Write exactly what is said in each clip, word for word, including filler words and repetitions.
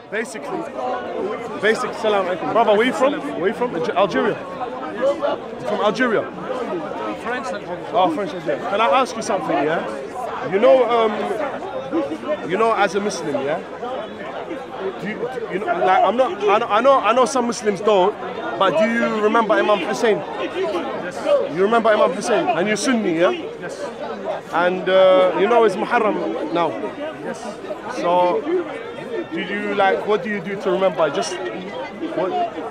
basically, basic. Salam alaikum. Brother, where you from? Where you from? Algeria. From Algeria. French. Oh, French Algeria. Can I ask you something? Yeah. You know, um, you know, as a Muslim, yeah. Do you, do you know, like I'm not. I know, I know. I know some Muslims don't. But do you remember Imam Hussain? Yes. You remember Imam Hussain, and you're Sunni, yeah? Yes. And uh, you know it's Muharram now. Yes. So, do you like? What do you do to remember? Just what?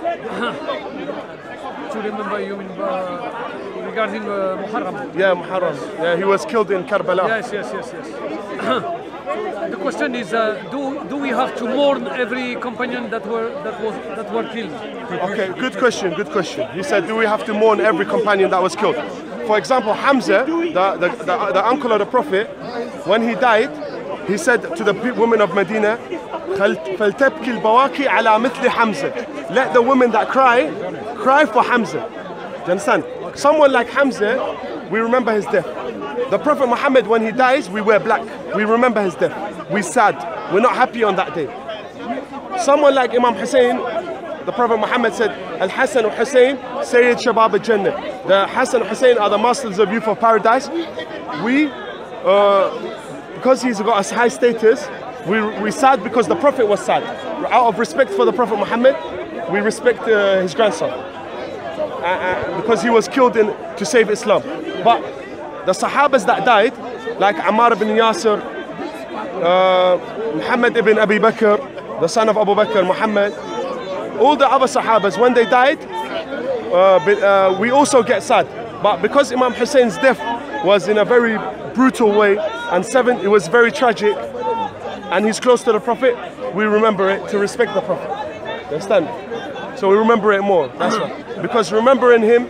To remember, you mean uh, regarding uh, Muharram? Yeah, Muharram. Yeah, he was killed in Karbala. Yes, yes, yes, yes. The question is, uh, do do we have to mourn every companion that were that was that were killed? Okay, good question, good question. He said, do we have to mourn every companion that was killed? For example, Hamza, the, the, the, the uncle of the Prophet, when he died, he said to the women of Medina, فَلْتَبْكِ الْبَوَاكِ عَلَى مِثْلِ حَمْزَةٍ. Let the women that cry, cry for Hamza. Do you understand? Someone like Hamza, we remember his death. The Prophet Muhammad, when he dies, we wear black. We remember his death. We're sad. We're not happy on that day. Someone like Imam Hussain, the Prophet Muhammad said, Al-Hassan al-Hussain, Sayyid Shabab al-Jannah. The Hassan al-Hussain are the masters of youth of paradise. We, uh, because he's got a high status, we, we sad because the Prophet was sad. Out of respect for the Prophet Muhammad, we respect uh, his grandson. Uh, uh, because he was killed in, to save Islam. But the Sahabas that died, like Ammar ibn Yasir, uh, Muhammad ibn Abi Bakr, the son of Abu Bakr, Muhammad, all the other Sahabas, when they died, uh, but, uh, we also get sad. But because Imam Hussein's death was in a very brutal way, and seven, it was very tragic, and he's close to the Prophet, we remember it to respect the Prophet. You understand? So we remember it more. That's why. Because remembering him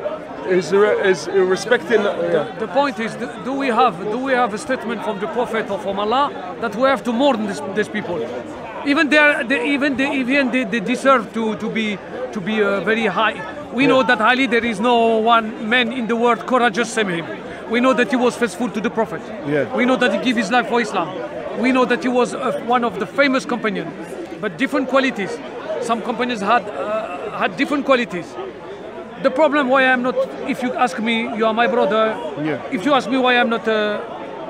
is is respecting. Uh, yeah. the, the point is, do we have do we have a statement from the Prophet or from Allah that we have to mourn this, these people? Even they, they even they even they, they deserve to to be to be uh, very high. We yeah. know that Ali, there is no one man in the world courageous same him. We know that he was faithful to the Prophet. Yeah. We know that he gave his life for Islam. We know that he was uh, one of the famous companions, but different qualities. Some companions had uh, had different qualities. The problem why I'm not, if you ask me, you are my brother. Yeah. If you ask me why I'm not, uh,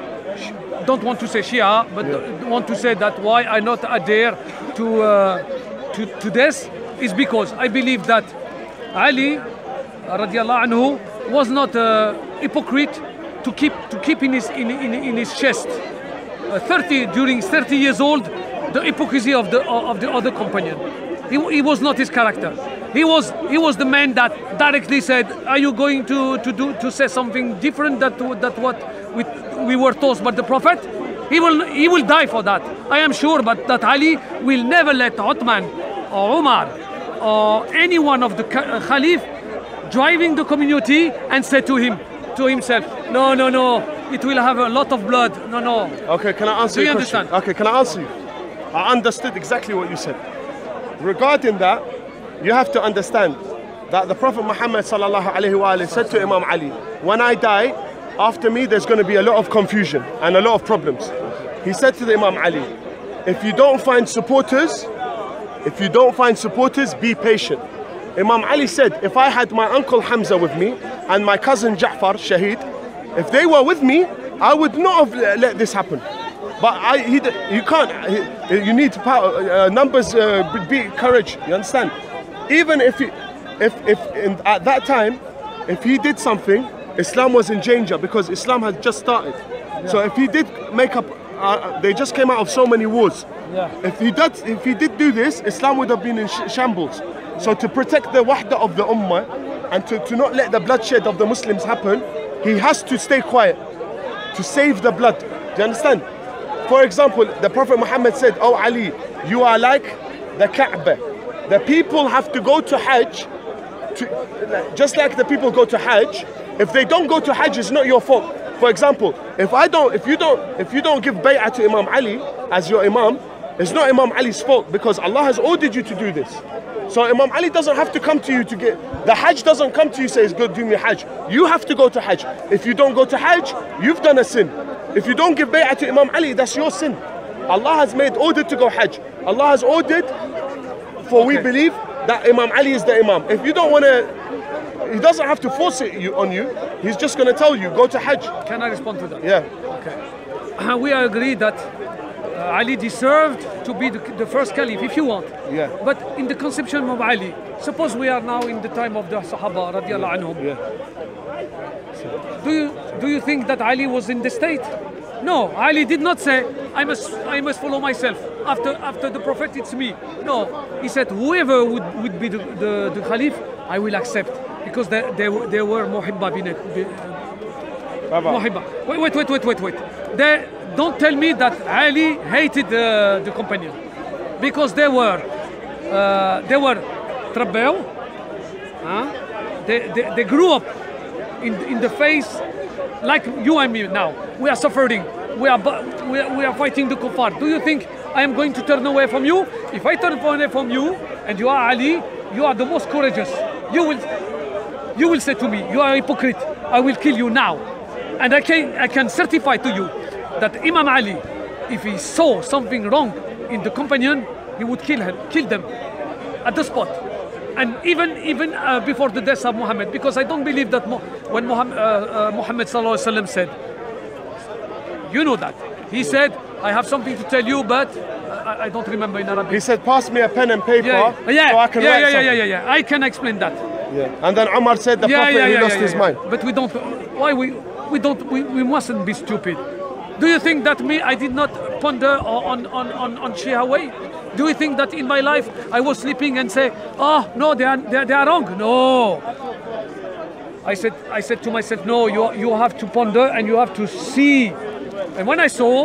don't want to say Shia, but yeah. want to say that why I not adhere to uh, to to this is because I believe that Ali, radiallahu anhu, was not a hypocrite to keep to keep in his in in, in his chest. Uh, thirty during thirty years old, the hypocrisy of the of the other companion. He, he was not his character. He was he was the man that directly said, "Are you going to to do to say something different that that what we, we were told by the Prophet?" He will he will die for that. I am sure, but that Ali will never let Uthman or Umar or any one of the Khalif driving the community and say to him to himself, "No, no, no, it will have a lot of blood." No, no. Okay, can I answer Do you your question? understand? Okay, can I answer you? I understood exactly what you said. Regarding that, you have to understand that the Prophet Muhammad sallallahu alaihi wasallam said to Imam Ali, "When I die, after me there's going to be a lot of confusion and a lot of problems." He said to the Imam Ali, "If you don't find supporters, if you don't find supporters, be patient." Imam Ali said, "If I had my uncle Hamza with me and my cousin Ja'far, Shaheed, if they were with me, I would not have let this happen." But I, he, you can't. He, you need power, uh, numbers, uh, beat courage. You understand? Even if, he, if, if in, at that time, if he did something, Islam was in danger because Islam had just started. Yeah. So if he did make up, uh, they just came out of so many wars. Yeah. If he did, if he did do this, Islam would have been in sh shambles. So to protect the wahda of the ummah and to, to not let the bloodshed of the Muslims happen, he has to stay quiet to save the blood. Do you understand? For example, the Prophet Muhammad said, "Oh Ali, you are like the Kaaba. The people have to go to Hajj, to, just like the people go to Hajj. If they don't go to Hajj, it's not your fault. For example, if I don't, if you don't, if you don't give bay'ah to Imam Ali as your Imam, it's not Imam Ali's fault because Allah has ordered you to do this. So Imam Ali doesn't have to come to you to get the Hajj. Doesn't come to you says, "Go do me Hajj." You have to go to Hajj. If you don't go to Hajj, you've done a sin. If you don't give bay'ah to Imam Ali, that's your sin. Allah has made ordered to go Hajj. Allah has ordered for Okay. we believe that Imam Ali is the Imam. If you don't want to, he doesn't have to force it you, on you. He's just going to tell you, go to Hajj. Can I respond to that? Yeah. Okay. We agree that uh, Ali deserved to be the, the first caliph, if you want. Yeah. But in the conception of Ali, suppose we are now in the time of the Sahaba, radiallahu anhum. Yeah. Do you do you think that Ali was in the state? No, Ali did not say, I must I must follow myself. After after the Prophet, it's me. No, he said, whoever would, would be the, the, the Caliph, I will accept. Because they, they, they were muhibba bin muhibba. Wait, wait, wait, wait, wait, wait. They, don't tell me that Ali hated uh, the companion. Because they were, uh, they were trabew. Huh? They, they, they grew up in, in the face like you and me now. We are suffering. We are, we are, we are fighting the kuffar. Do you think I am going to turn away from you? If I turn away from you and you are Ali, you are the most courageous. You will, you will say to me, you are a hypocrite. I will kill you now. And I can, I can certify to you that Imam Ali, if he saw something wrong in the companion, he would kill him, kill them at the spot. And even even uh, before the death of Muhammad, because I don't believe that Mo when Muhammad, uh, uh, Muhammad sallallahu alaihi wasallam said, you know that he said, I have something to tell you, but I, I don't remember in Arabic. He said, pass me a pen and paper, yeah, yeah, so I can yeah, write yeah, yeah, something. yeah, yeah, yeah. I can explain that. Yeah. And then Umar said the yeah, Prophet yeah, he yeah, lost yeah, his yeah. mind. But we don't. Why we we don't we, we mustn't be stupid. Do you think that me I did not ponder on on on on Shia way? Do you think that in my life I was sleeping and say, oh no, they are they are, they are wrong? No. I said I said to myself, no, you you have to ponder and you have to see. And when I saw,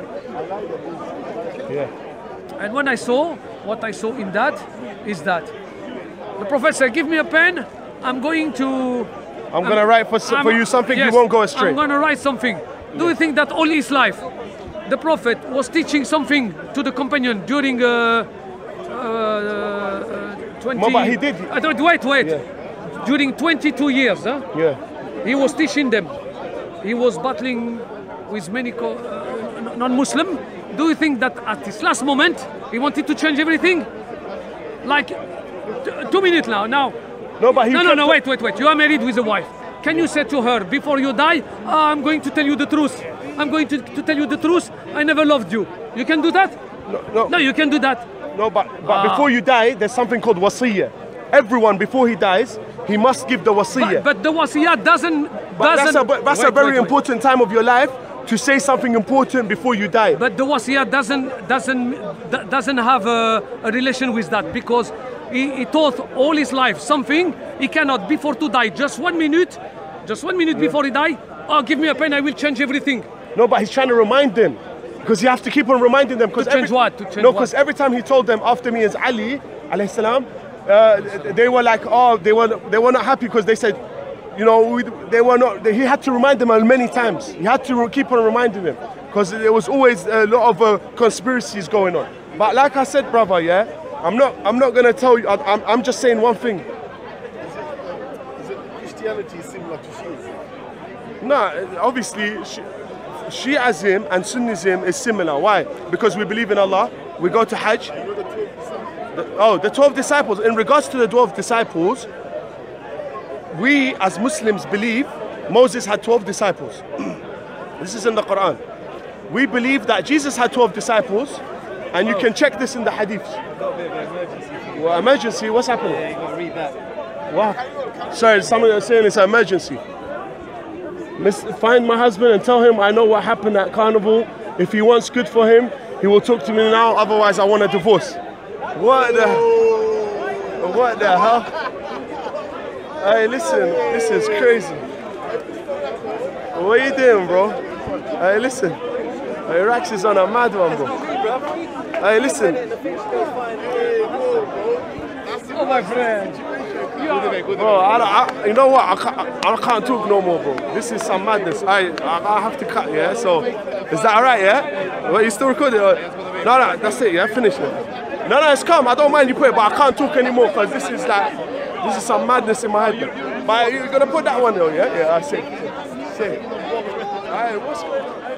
Yeah. and when I saw what I saw in that is that the Prophet said, give me a pen. I'm going to. I'm going to write for, for I'm- you something yes, you won't go astray. I'm going to write something. Do you think that all his life, the Prophet was teaching something to the companion during uh, uh, uh, twenty? No, but he did. Uh, don't- wait, wait. Yeah. During twenty-two years, huh? Yeah. He was teaching them. He was battling with many co- uh, non-Muslim. Do you think that at this last moment he wanted to change everything? Like t- two minutes now. Now. No, but he No, no, kept- no, wait, wait, wait. You are married with a wife. Can you say to her, before you die, oh, I'm going to tell you the truth. I'm going to, to tell you the truth. I never loved you. You can do that? No, no, No, you can do that. no but, but Ah. before you die, there's something called wasiyah. Everyone, before he dies, he must give the wasiyah. But, but the wasiyah doesn't... But doesn't that's a, but that's wait, a very wait, wait. important time of your life to say something important before you die. But the wasiyah doesn't, doesn't, do- doesn't have a, a relation with that because he, he taught all his life something he cannot, before to die, just one minute, just one minute before he die, oh, give me a pen, I will change everything. No, but he's trying to remind them. Because you have to keep on reminding them. To change what? To change no, what? because every time he told them, after me is Ali, alayhi salam, uh, they were like, oh, they were, they were not happy because they said, you know, we, they were not, he had to remind them many times. He had to keep on reminding them. Because there was always a lot of uh, conspiracies going on. But like I said, brother, yeah, I'm not, I'm not going to tell you, I, I'm, I'm just saying one thing. Is it Christianity similar to Shiism? No, obviously, Shi- Shi'ism and Sunnism is similar. Why? Because we believe in Allah, we go to Hajj. The- oh, the twelve disciples. In regards to the twelve disciples, we as Muslims believe Moses had twelve disciples. This is in the Quran. We believe that Jesus had twelve disciples, and you can check this in the hadiths. Got a bit of an emergency. Well, emergency, what's happening? Yeah, you got to read that. What? Sorry, someone is saying it's an emergency. Miss, find my husband and tell him I know what happened at Carnival. If he wants good for him, he will talk to me now. Otherwise, I want a divorce. What the? What the hell? Hey, listen, this is crazy. What are you doing, bro? Hey, listen. Hey, Rax is on a mad one, bro. Hey, listen. Oh, my friend. Bro, I, I, you know what? I can't, I, I can't talk no more, bro. This is some madness. I, I, I have to cut, yeah? So, is that alright, yeah? Well, you still recording? Or? No, no, that's it, yeah? Finish it. No, no, it's calm. I don't mind you put it, but I can't talk anymore because this is like, this is some madness in my head. But you're gonna put that one though, yeah? Yeah, I see. See. Alright, what's